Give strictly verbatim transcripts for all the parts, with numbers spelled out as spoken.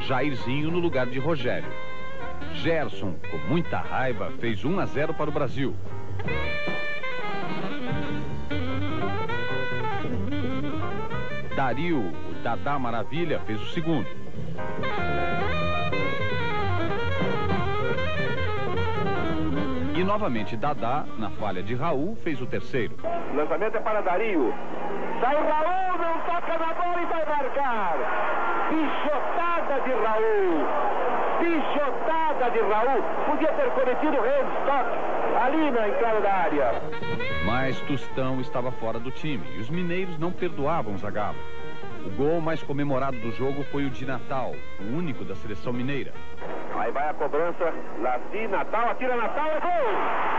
Jairzinho no lugar de Rogério. Gerson, com muita raiva, fez um a zero para o Brasil. Dario, o Dadá Maravilha, fez o segundo. E novamente Dadá, na falha de Raul, fez o terceiro. O lançamento é para Dario. Sai Raul, não toca na bola e vai marcar. Pichotada de Raul. Pichotada de Raul. Podia ter cometido handstop ali na entrada da área. Mas Tostão estava fora do time e os mineiros não perdoavam Zagallo. O gol mais comemorado do jogo foi o de Natal, o único da seleção mineira. Aí vai a cobrança, Laci, Natal, atira Natal, é gol!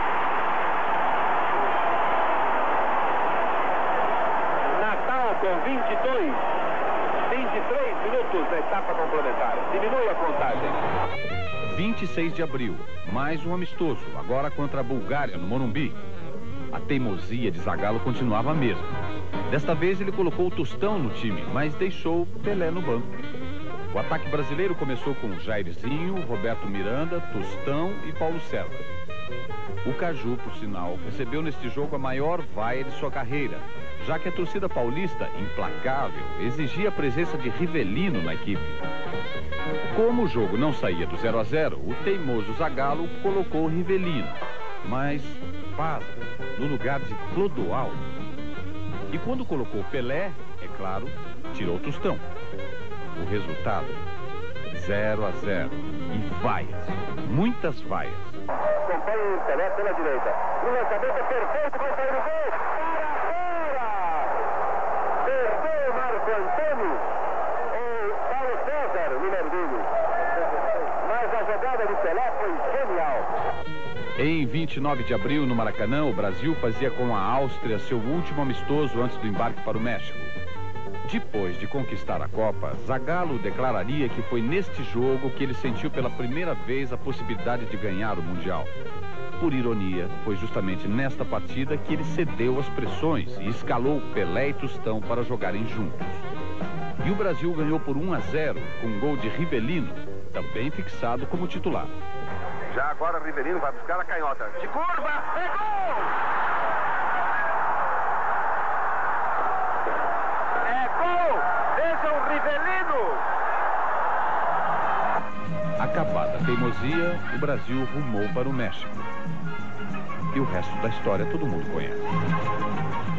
Natal com vinte e dois, vinte e três minutos da etapa complementar. Diminui a contagem. vinte e seis de abril, mais um amistoso, agora contra a Bulgária, no Morumbi. A teimosia de Zagallo continuava a mesma. Desta vez ele colocou o Tostão no time, mas deixou Pelé no banco. O ataque brasileiro começou com Jairzinho, Roberto Miranda, Tostão e Paulo César. O Caju, por sinal, recebeu neste jogo a maior vaia de sua carreira, já que a torcida paulista, implacável, exigia a presença de Rivelino na equipe. Como o jogo não saía do zero a zero, o teimoso Zagallo colocou o Rivelino, mas, pasma, no lugar de Clodoaldo. E quando colocou Pelé, é claro, tirou Tostão. O resultado, zero a zero. E vaias, muitas vaias. Acompanha o Pelé pela direita. O lançamento é perfeito, vai sair o gol. Para fora! Perdeu Marco Antônio. O Paulo César, o Minervinho. Mas a jogada de Pelé foi genial. Em vinte e nove de abril, no Maracanã, o Brasil fazia com a Áustria seu último amistoso antes do embarque para o México. Depois de conquistar a Copa, Zagallo declararia que foi neste jogo que ele sentiu pela primeira vez a possibilidade de ganhar o Mundial. Por ironia, foi justamente nesta partida que ele cedeu às pressões e escalou Pelé e Tostão para jogarem juntos. E o Brasil ganhou por um a zero com um gol de Rivelino, também fixado como titular. Já agora Rivelino vai buscar a canhota. De curva, é gol! É gol! Veja o Rivelino! Acabada a teimosia, o Brasil rumou para o México. E o resto da história todo mundo conhece.